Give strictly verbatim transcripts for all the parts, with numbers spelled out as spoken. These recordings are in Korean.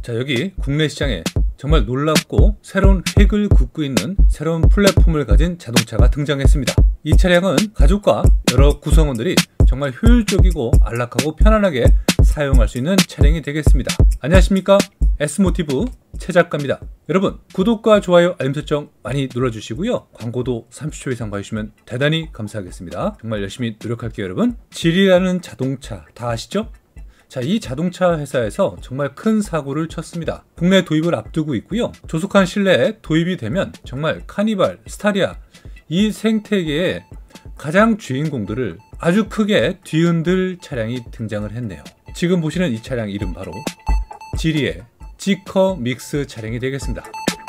자, 여기 국내 시장에 정말 놀랍고 새로운 획을 긋고 있는 새로운 플랫폼을 가진 자동차가 등장했습니다. 이 차량은 가족과 여러 구성원들이 정말 효율적이고 안락하고 편안하게 사용할 수 있는 차량이 되겠습니다. 안녕하십니까, S모티브 최 작가입니다. 여러분, 구독과 좋아요, 알림 설정 많이 눌러주시고요. 광고도 삼십 초 이상 봐주시면 대단히 감사하겠습니다. 정말 열심히 노력할게요. 여러분, 질이라는 자동차 다 아시죠? 자, 이 자동차 회사에서 정말 큰 사고를 쳤습니다. 국내 도입을 앞두고 있고요. 조속한 실내에 도입이 되면 정말 카니발, 스타리아 이 생태계의 가장 주인공들을 아주 크게 뒤흔들 차량이 등장을 했네요. 지금 보시는 이 차량 이름 바로 지리의 지커 믹스 차량이 되겠습니다.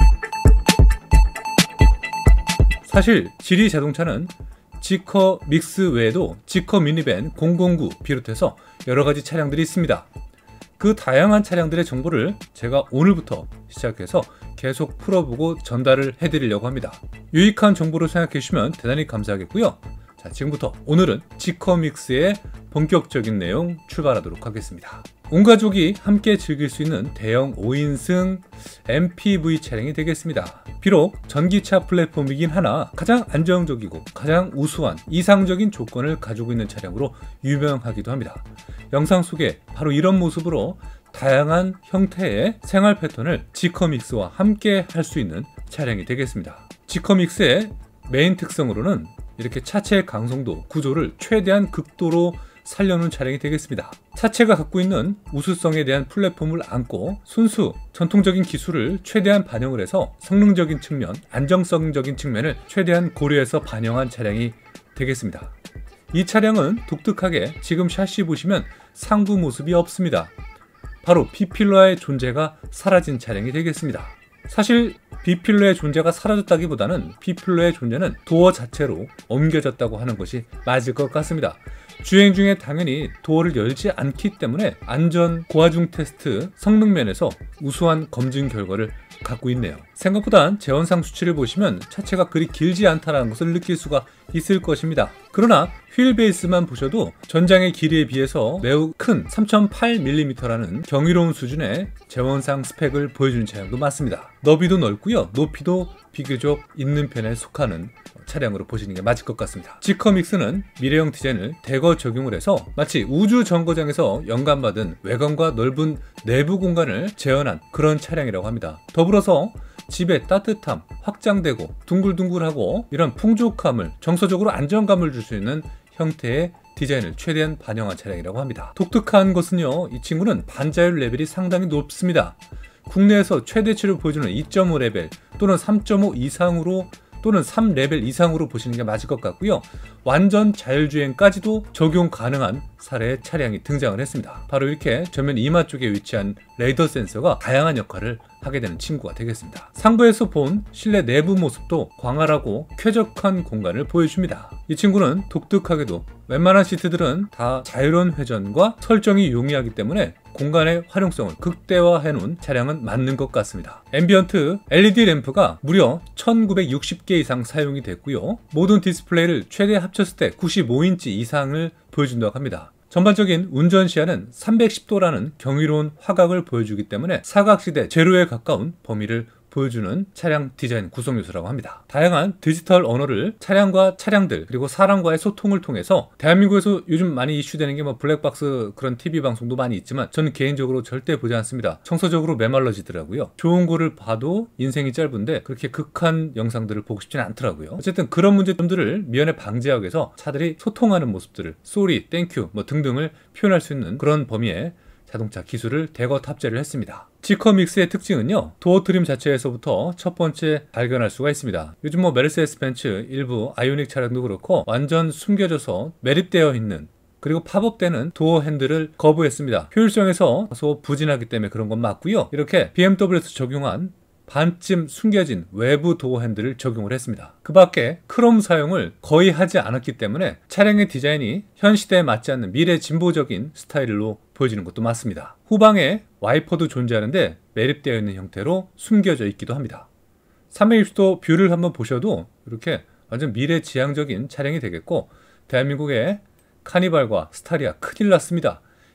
사실 지리 자동차는 지커 믹스 외에도 지커 미니밴 공공구 비롯해서 여러가지 차량들이 있습니다. 그 다양한 차량들의 정보를 제가 오늘부터 시작해서 계속 풀어보고 전달을 해드리려고 합니다. 유익한 정보로 생각해 주시면 대단히 감사하겠고요. 자, 지금부터 오늘은 지커 믹스의 본격적인 내용 출발하도록 하겠습니다. 온 가족이 함께 즐길 수 있는 대형 오 인승 엠피브이 차량이 되겠습니다. 비록 전기차 플랫폼이긴 하나 가장 안정적이고 가장 우수한 이상적인 조건을 가지고 있는 차량으로 유명하기도 합니다. 영상 속에 바로 이런 모습으로 다양한 형태의 생활 패턴을 지커 믹스와 함께 할 수 있는 차량이 되겠습니다. 지커 믹스의 메인 특성으로는 이렇게 차체의 강성도, 구조를 최대한 극도로 살려놓은 차량이 되겠습니다. 차체가 갖고 있는 우수성에 대한 플랫폼을 안고 순수 전통적인 기술을 최대한 반영을 해서 성능적인 측면, 안정성적인 측면을 최대한 고려해서 반영한 차량이 되겠습니다. 이 차량은 독특하게 지금 샤시 보시면 상부 모습이 없습니다. 바로 B필러의 존재가 사라진 차량이 되겠습니다. 사실 B필러의 존재가 사라졌다기보다는 B필러의 존재는 도어 자체로 옮겨졌다고 하는 것이 맞을 것 같습니다. 주행 중에 당연히 도어를 열지 않기 때문에 안전 고하중 테스트 성능 면에서 우수한 검증 결과를 갖고 있네요. 생각보다 제원상 수치를 보시면 차체가 그리 길지 않다는 것을 느낄 수가 있을 것입니다. 그러나 휠 베이스만 보셔도 전장의 길이에 비해서 매우 큰 삼 점 팔 밀리미터라는 경이로운 수준의 제원상 스펙을 보여주는 차량도 맞습니다. 너비도 넓고요, 높이도 비교적 있는 편에 속하는 차량으로 보시는 게 맞을 것 같습니다. 지커 믹스는 미래형 디자인을 대거 적용을 해서 마치 우주 정거장에서 영감받은 외관과 넓은 내부 공간을 재현한 그런 차량이라고 합니다. 더불어서 집의 따뜻함, 확장되고 둥글둥글하고 이런 풍족함을, 정서적으로 안정감을 줄 수 있는 형태의 디자인을 최대한 반영한 차량이라고 합니다. 독특한 것은요, 이 친구는 반자율 레벨이 상당히 높습니다. 국내에서 최대치를 보여주는 이 점 오 레벨 또는 삼 점 오 이상으로 또는 삼 레벨 이상으로 보시는 게 맞을 것 같고요. 완전 자율주행까지도 적용 가능한 사례의 차량이 등장을 했습니다. 바로 이렇게 전면 이마 쪽에 위치한 레이더 센서가 다양한 역할을 하게 되는 친구가 되겠습니다. 상부에서 본 실내 내부 모습도 광활하고 쾌적한 공간을 보여줍니다. 이 친구는 독특하게도 웬만한 시트들은 다 자유로운 회전과 설정이 용이하기 때문에 공간의 활용성을 극대화해 놓은 차량은 맞는 것 같습니다. 앰비언트 엘이디 램프가 무려 천구백육십 개 이상 사용이 됐고요. 모든 디스플레이를 최대 합쳤을 때 구십오 인치 이상을 보여준다고 합니다. 전반적인 운전 시야는 삼백십 도라는 경이로운 화각을 보여주기 때문에 사각지대 제로에 가까운 범위를 보여주는 차량 디자인 구성 요소라고 합니다. 다양한 디지털 언어를 차량과 차량들 그리고 사람과의 소통을 통해서, 대한민국에서 요즘 많이 이슈되는 게 뭐 블랙박스 그런 티비 방송도 많이 있지만 저는 개인적으로 절대 보지 않습니다. 정서적으로 메말라지더라고요. 좋은 거를 봐도 인생이 짧은데 그렇게 극한 영상들을 보고 싶지는 않더라고요. 어쨌든 그런 문제점들을 미연에 방지하기 위해서 차들이 소통하는 모습들을 쏘리, 땡큐 뭐 등등을 표현할 수 있는 그런 범위의 자동차 기술을 대거 탑재를 했습니다. 지커 믹스의 특징은요, 도어 트림 자체에서부터 첫 번째 발견할 수가 있습니다. 요즘 뭐 메르세데스 벤츠 일부 아이오닉 차량도 그렇고 완전 숨겨져서 매립되어 있는, 그리고 팝업되는 도어 핸들을 거부했습니다. 효율성에서 다소 부진하기 때문에 그런 건 맞고요. 이렇게 비엠더블유에서 적용한 반쯤 숨겨진 외부 도어 핸들을 적용을 했습니다. 그 밖에 크롬 사용을 거의 하지 않았기 때문에 차량의 디자인이 현 시대에 맞지 않는 미래 진보적인 스타일로 보여지는 것도 맞습니다. 후방에 와이퍼도 존재하는데 매립되어 있는 형태로 숨겨져 있기도 합니다. 삼백육십 도 뷰를 한번 보셔도 이렇게 완전 미래지향적인 차량이 되겠고, 대한민국의 카니발과 스타리아 큰일 났습니다.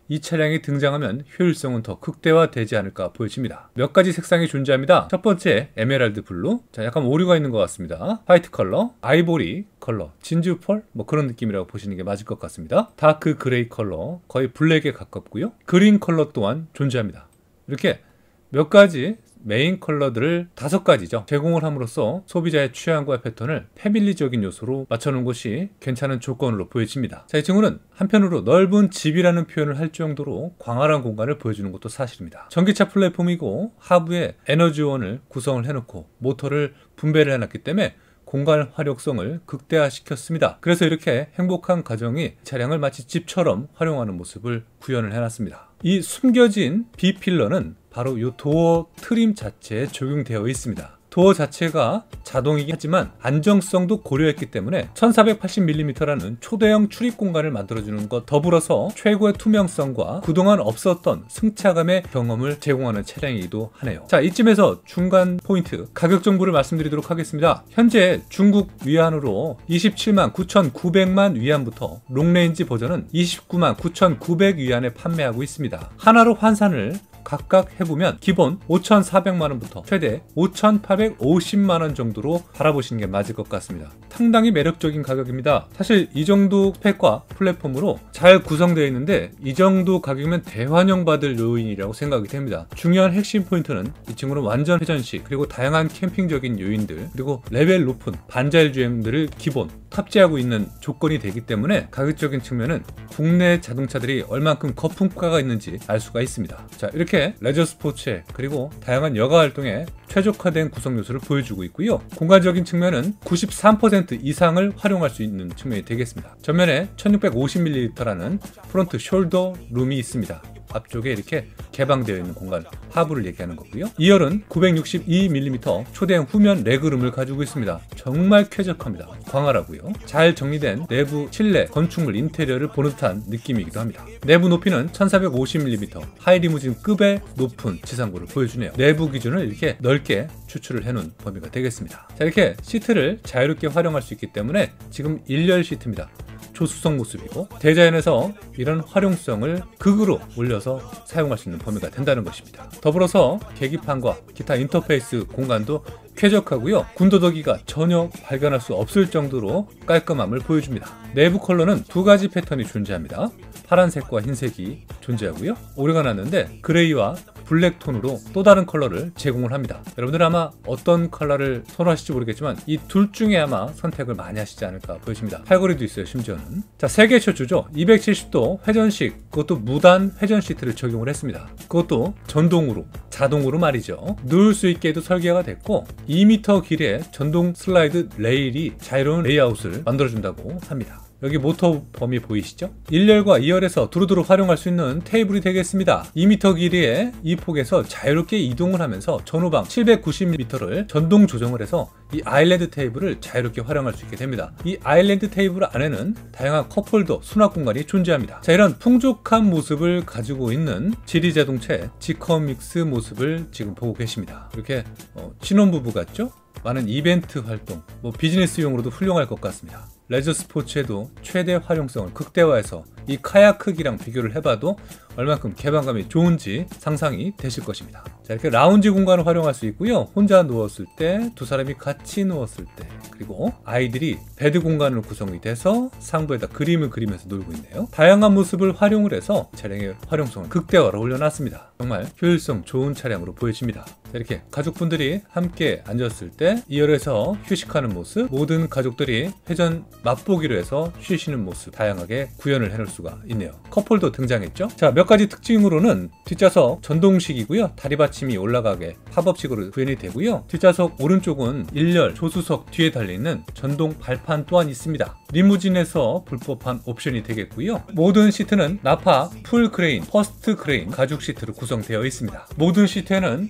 이 차량이 등장하면 효율성은 더 극대화되지 않을까 보여집니다. 몇 가지 색상이 존재합니다. 첫 번째 에메랄드 블루, 자 약간 오류가 있는 것 같습니다. 화이트 컬러, 아이보리 컬러, 진주펄 뭐 그런 느낌이라고 보시는 게 맞을 것 같습니다. 다크 그레이 컬러, 거의 블랙에 가깝고요. 그린 컬러 또한 존재합니다. 이렇게 몇 가지 메인 컬러들을 다섯 가지죠 제공을 함으로써 소비자의 취향과 패턴을 패밀리적인 요소로 맞춰놓은 것이 괜찮은 조건으로 보여집니다. 자, 이 친구는 한편으로 넓은 집이라는 표현을 할 정도로 광활한 공간을 보여주는 것도 사실입니다. 전기차 플랫폼이고 하부에 에너지원을 구성을 해놓고 모터를 분배를 해놨기 때문에 공간 활용성을 극대화시켰습니다. 그래서 이렇게 행복한 가정이 차량을 마치 집처럼 활용하는 모습을 구현을 해놨습니다. 이 숨겨진 B필러는 바로 이 도어 트림 자체에 적용되어 있습니다. 도어 자체가 자동이긴 하지만 안정성도 고려했기 때문에 천사백팔십 밀리미터라는 초대형 출입 공간을 만들어주는 것 더불어서 최고의 투명성과 그동안 없었던 승차감의 경험을 제공하는 차량이기도 하네요. 자, 이쯤에서 중간 포인트 가격 정보를 말씀드리도록 하겠습니다. 현재 중국 위안으로 이십칠만 구천구백만 위안부터 롱레인지 버전은 이십구만 구천구백 위안에 판매하고 있습니다. 하나로 환산을 각각 해보면 기본 오천사백만 원부터 최대 오천팔백오십만 원 정도로 바라보시는 게 맞을 것 같습니다. 상당히 매력적인 가격입니다. 사실 이 정도 스펙과 플랫폼으로 잘 구성되어 있는데 이 정도 가격이면 대환영 받을 요인이라고 생각이 됩니다. 중요한 핵심 포인트는 이 친구는 완전 회전식 그리고 다양한 캠핑적인 요인들 그리고 레벨 높은 반자율 주행들을 기본 탑재하고 있는 조건이 되기 때문에 가격적인 측면은 국내 자동차들이 얼만큼 거품가가 있는지 알 수가 있습니다. 자, 이렇게 레저 스포츠에 그리고 다양한 여가 활동에 최적화된 구성 요소를 보여주고 있고요. 공간적인 측면은 구십삼 퍼센트 이상을 활용할 수 있는 측면이 되겠습니다. 전면에 천육백오십 밀리리터라는 프론트 숄더 룸이 있습니다. 앞쪽에 이렇게 개방되어 있는 공간 하부를 얘기하는 거고요. 이 열은 구백육십이 밀리미터 초대형 후면 레그룸을 가지고 있습니다. 정말 쾌적합니다. 광활하고요. 잘 정리된 내부 실내 건축물 인테리어를 보는 듯한 느낌이기도 합니다. 내부 높이는 천사백오십 밀리미터 하이리무진급의 높은 지상고를 보여주네요. 내부 기준을 이렇게 넓게 추출을 해놓은 범위가 되겠습니다. 자, 이렇게 시트를 자유롭게 활용할 수 있기 때문에 지금 일열 시트입니다. 조수석 모습이고 대자연에서 이런 활용성을 극으로 올려서 사용할 수 있는 범위가 된다는 것입니다. 더불어서 계기판과 기타 인터페이스 공간도 쾌적하고요. 군더더기가 전혀 발견할 수 없을 정도로 깔끔함을 보여줍니다. 내부 컬러는 두 가지 패턴이 존재합니다. 파란색과 흰색이 존재하고요. 오류가 났는데 그레이와 블랙 톤으로 또 다른 컬러를 제공을 합니다. 여러분들 아마 어떤 컬러를 선호하실지 모르겠지만 이 둘 중에 아마 선택을 많이 하시지 않을까 보여집니다. 팔걸이도 있어요. 심지어는. 자, 세계 최초죠. 이백칠십 도 회전식, 그것도 무단 회전 시트를 적용을 했습니다. 그것도 전동으로, 자동으로 말이죠. 누울 수 있게도 설계가 됐고 이 미터 길이의 전동 슬라이드 레일이 자유로운 레이아웃을 만들어준다고 합니다. 여기 모터 범위 보이시죠? 일열과 이열에서 두루두루 활용할 수 있는 테이블이 되겠습니다. 이 미터 길이의 이 폭에서 자유롭게 이동을 하면서 전후방 칠백구십 밀리미터를 전동 조정을 해서 이 아일랜드 테이블을 자유롭게 활용할 수 있게 됩니다. 이 아일랜드 테이블 안에는 다양한 컵홀더, 수납 공간이 존재합니다. 자, 이런 풍족한 모습을 가지고 있는 지리 자동차의 지커 믹스 모습을 지금 보고 계십니다. 이렇게 어, 신혼부부 같죠? 많은 이벤트 활동, 뭐 비즈니스용으로도 훌륭할 것 같습니다. 레저 스포츠에도 최대 활용성을 극대화해서 이 카약 크기랑 비교를 해봐도 얼만큼 개방감이 좋은지 상상이 되실 것입니다. 자, 이렇게 라운지 공간을 활용할 수 있고요. 혼자 누웠을 때, 두 사람이 같이 누웠을 때, 그리고 아이들이 베드 공간으로 구성이 돼서 상부에다 그림을 그리면서 놀고 있네요. 다양한 모습을 활용을 해서 차량의 활용성을 극대화로 올려놨습니다. 정말 효율성 좋은 차량으로 보여집니다. 자, 이렇게 가족분들이 함께 앉았을 때 이 열에서 휴식하는 모습, 모든 가족들이 회전 맛보기로 해서 쉬시는 모습 다양하게 구현을 해놓을 수가 있네요. 컵홀더 등장했죠. 자, 몇 가지 특징으로는 뒷좌석 전동식이고요. 다리받침이 올라가게 팝업식으로 구현이 되고요. 뒷좌석 오른쪽은 일열 조수석 뒤에 달려있는 전동 발판 또한 있습니다. 리무진에서 불법한 옵션이 되겠고요. 모든 시트는 나파 풀 그레인, 퍼스트 그레인 가죽 시트로 구성되어 있습니다. 모든 시트에는 컴포트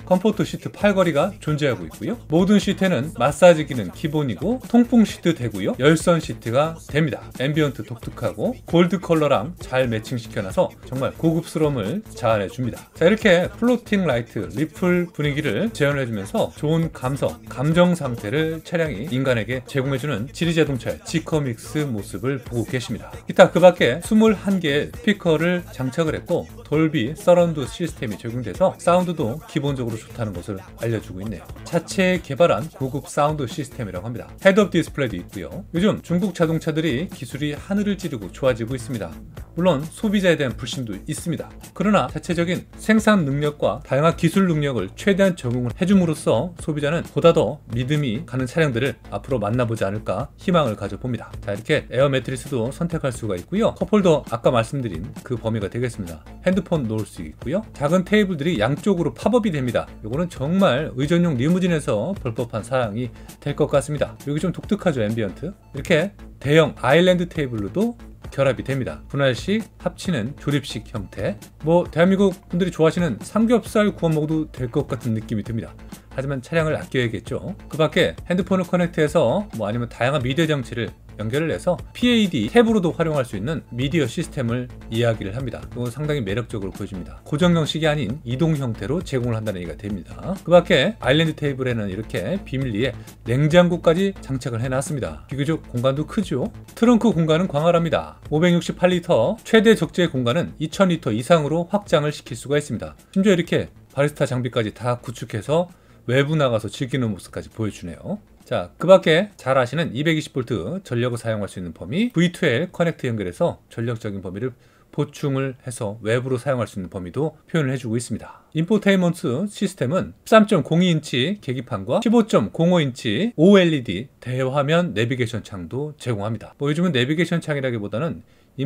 시트 팔걸이가 존재하고 있고요. 모든 시트에는 마사지 기능 기본이고 통풍 시트 되고요. 열선 시트가 됩니다. 앰비언트 독특하고 골드 컬러랑 잘 매칭시켜놔서 정말 고급스러움을 자아내줍니다. 자, 이렇게 플로팅 라이트 리플 분위기를 재현해주면서 좋은 감성, 감정 상태를 차량이 인간에게 제공해주는 지리자동차의 지커 믹스 모습을 보고 계십니다. 기타 그 밖에 이십일 개의 스피커를 장착을 했고 돌비 서라운드 시스템이 적용돼서 사운드도 기본적으로 좋다는 것을 알려주고 있네요. 자체 개발한 고급 사운드 시스템이라고 합니다. 헤드업 디스플레이도 있고요. 요즘 중국 자동차들이 기술이 하늘을 찌르고 좋아지고 있습니다. 물론 소비자에 대한 불신도 있습니다. 그러나 자체적인 생산 능력과 다양한 기술 능력을 최대한 적용을 해줌으로써 소비자는 보다 더 믿음이 가는 차량들을 앞으로 만나보지 않을까 희망을 가져봅니다. 자, 이렇게 에어 매트리스도 선택할 수가 있고요. 컵홀더 아까 말씀드린 그 범위가 되겠습니다. 핸드폰 놓을 수 있고요. 작은 테이블들이 양쪽으로 팝업이 됩니다. 이거는 정말 의전용 리무진에서 볼 법한 사양이 될 것 같습니다. 여기 좀 독특하죠, 앰비언트. 이렇게 대형 아일랜드 테이블로도 결합이 됩니다. 분할식 합치는 조립식 형태. 뭐 대한민국 분들이 좋아하시는 삼겹살 구워 먹어도 될 것 같은 느낌이 듭니다. 하지만 차량을 아껴야겠죠. 그 밖에 핸드폰을 커넥트해서 뭐 아니면 다양한 미디어 장치를 연결을 해서 피에이디 탭으로도 활용할 수 있는 미디어 시스템을 이야기를 합니다. 이건 상당히 매력적으로 보여집니다. 고정 형식이 아닌 이동 형태로 제공을 한다는 얘기가 됩니다. 그 밖에 아일랜드 테이블에는 이렇게 비밀리에 냉장고까지 장착을 해놨습니다. 비교적 공간도 크죠. 트렁크 공간은 광활합니다. 오백육십팔 리터, 최대 적재 공간은 이천 리터 이상으로 확장을 시킬 수가 있습니다. 심지어 이렇게 바리스타 장비까지 다 구축해서 외부 나가서 즐기는 모습까지 보여주네요. 자, 그 밖에 잘 아시는 이백이십 볼트 전력을 사용할 수 있는 범위, 브이 트웰브 커넥트 연결해서 전력적인 범위를 보충을 해서 외부로 사용할 수 있는 범위도 표현을 해주고 있습니다. 인포테인먼트 시스템은 십삼 점 공이 인치 계기판과 십오 점 공오 인치 오엘이디 대화면 내비게이션 창도 제공합니다. 뭐 요즘은 내비게이션 창이라기보다는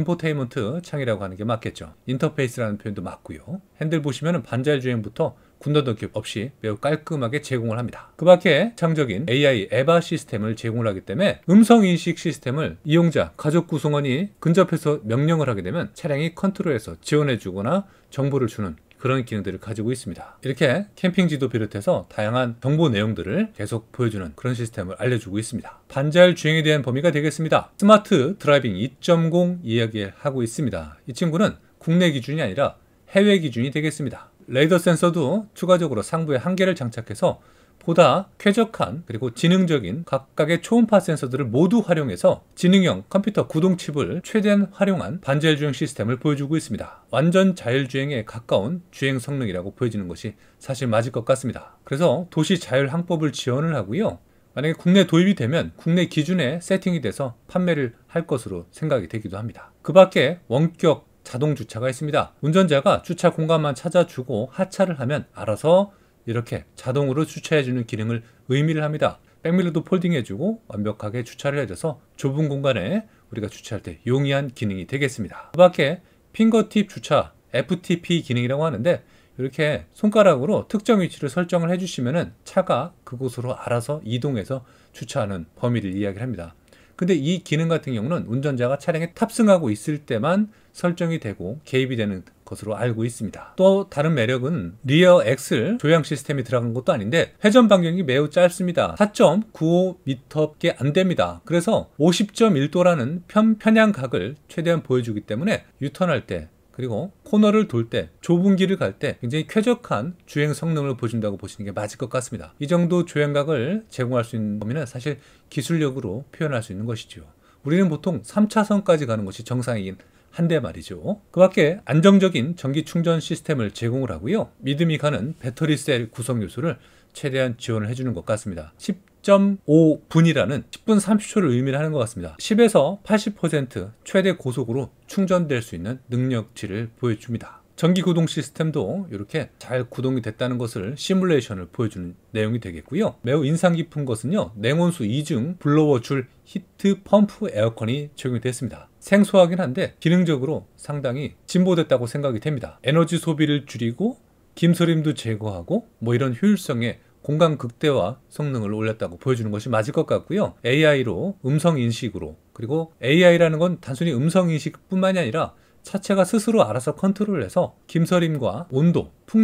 인포테인먼트 창이라고 하는 게 맞겠죠. 인터페이스라는 표현도 맞고요. 핸들 보시면 반자율 주행부터 군더더기 없이 매우 깔끔하게 제공을 합니다. 그 밖에 창적인 에이아이 에바 시스템을 제공을 하기 때문에 음성인식 시스템을 이용자, 가족 구성원이 근접해서 명령을 하게 되면 차량이 컨트롤해서 지원해주거나 정보를 주는 그런 기능들을 가지고 있습니다. 이렇게 캠핑지도 비롯해서 다양한 정보 내용들을 계속 보여주는 그런 시스템을 알려주고 있습니다. 반자율 주행에 대한 범위가 되겠습니다. 스마트 드라이빙 이 점 공 이야기를 하고 있습니다. 이 친구는 국내 기준이 아니라 해외 기준이 되겠습니다. 레이더 센서도 추가적으로 상부에 한 개를 장착해서 보다 쾌적한 그리고 지능적인 각각의 초음파 센서들을 모두 활용해서 지능형 컴퓨터 구동칩을 최대한 활용한 반자율 주행 시스템을 보여주고 있습니다. 완전 자율주행에 가까운 주행 성능이라고 보여지는 것이 사실 맞을 것 같습니다. 그래서 도시 자율 항법을 지원을 하고요. 만약에 국내 도입이 되면 국내 기준에 세팅이 돼서 판매를 할 것으로 생각이 되기도 합니다. 그 밖에 원격 자동 주차가 있습니다. 운전자가 주차 공간만 찾아주고 하차를 하면 알아서 이렇게 자동으로 주차해주는 기능을 의미를 합니다. 백밀러도 폴딩해주고 완벽하게 주차를 해줘서 좁은 공간에 우리가 주차할 때 용이한 기능이 되겠습니다. 그 밖에 핑거팁 주차 에프티피 기능이라고 하는데 이렇게 손가락으로 특정 위치를 설정을 해주시면 차가 그곳으로 알아서 이동해서 주차하는 범위를 이야기를 합니다. 근데 이 기능 같은 경우는 운전자가 차량에 탑승하고 있을 때만 설정이 되고 개입이 되는 것으로 알고 있습니다. 또 다른 매력은 리어 엑셀 조향 시스템이 들어간 것도 아닌데 회전 반경이 매우 짧습니다. 사 점 구오 미터밖에 안 됩니다. 그래서 오십 점 일 도라는 편, 편향각을 최대한 보여주기 때문에 유턴할 때 그리고 코너를 돌 때, 좁은 길을 갈 때 굉장히 쾌적한 주행 성능을 보여준다고 보시는 게 맞을 것 같습니다. 이 정도 주행각을 제공할 수 있는 범위는 사실 기술력으로 표현할 수 있는 것이죠. 우리는 보통 삼 차선까지 가는 것이 정상이긴 한데 말이죠. 그 밖에 안정적인 전기 충전 시스템을 제공을 하고요. 믿음이 가는 배터리 셀 구성 요소를 최대한 지원을 해주는 것 같습니다. 십 점 오 분이라는 십 분 삼십 초를 의미를 하는 것 같습니다. 십에서 팔십 퍼센트 최대 고속으로 충전될 수 있는 능력치를 보여줍니다. 전기 구동 시스템도 이렇게 잘 구동이 됐다는 것을 시뮬레이션을 보여주는 내용이 되겠고요. 매우 인상 깊은 것은요. 냉온수 이중 블로워 줄 히트 펌프 에어컨이 적용이 됐습니다. 생소하긴 한데 기능적으로 상당히 진보됐다고 생각이 됩니다. 에너지 소비를 줄이고 김서림도 제거하고 뭐 이런 효율성의 공간 극대화 성능을 올렸다고 보여주는 것이 맞을 것 같고요. 에이아이로 음성 인식으로 그리고 에이아이라는 건 단순히 음성 인식뿐만이 아니라 차체가 스스로 알아서 컨트롤해서 김서림과 온도, 풍량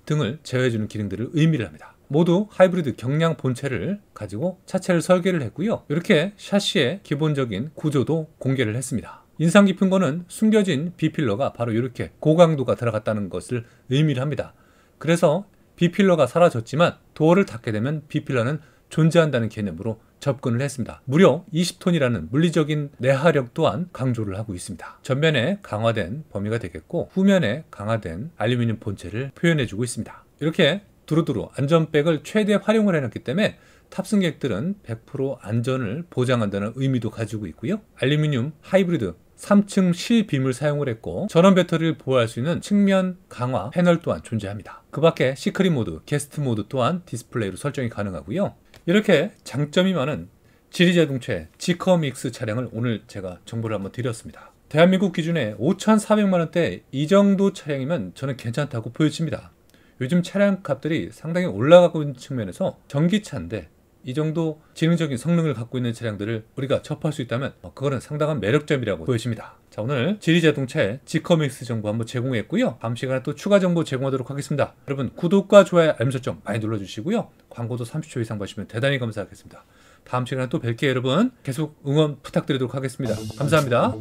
등을 제어해주는 기능들을 의미를 합니다. 모두 하이브리드 경량 본체를 가지고 차체를 설계를 했고요. 이렇게 샤시의 기본적인 구조도 공개를 했습니다. 인상 깊은 거는 숨겨진 B필러가 바로 이렇게 고강도가 들어갔다는 것을 의미를 합니다. 그래서 B필러가 사라졌지만 도어를 닫게 되면 B필러는 존재한다는 개념으로 접근을 했습니다. 무려 이십 톤이라는 물리적인 내하력 또한 강조를 하고 있습니다. 전면에 강화된 범위가 되겠고 후면에 강화된 알루미늄 본체를 표현해주고 있습니다. 이렇게 두루두루 안전백을 최대 활용을 해놨기 때문에 탑승객들은 백 퍼센트 안전을 보장한다는 의미도 가지고 있고요. 알루미늄 하이브리드 삼 층 실빔을 사용을 했고 전원 배터리를 보호할 수 있는 측면 강화 패널 또한 존재합니다. 그 밖에 시크릿 모드, 게스트 모드 또한 디스플레이로 설정이 가능하고요. 이렇게 장점이 많은 지리자동차의 지커 믹스 차량을 오늘 제가 정보를 한번 드렸습니다. 대한민국 기준에 오천사백만 원대 이 정도 차량이면 저는 괜찮다고 보여집니다. 요즘 차량 값들이 상당히 올라가고 있는 측면에서 전기차인데 이 정도 지능적인 성능을 갖고 있는 차량들을 우리가 접할 수 있다면 그거는 상당한 매력점이라고 보여집니다. 자, 오늘 지리자동차의 지커 믹스 정보 한번 제공했고요. 다음 시간에 또 추가 정보 제공하도록 하겠습니다. 여러분 구독과 좋아요, 알림 설정 많이 눌러주시고요. 광고도 삼십 초 이상 보시면 대단히 감사하겠습니다. 다음 시간에 또 뵐게요. 여러분 계속 응원 부탁드리도록 하겠습니다. 감사합니다.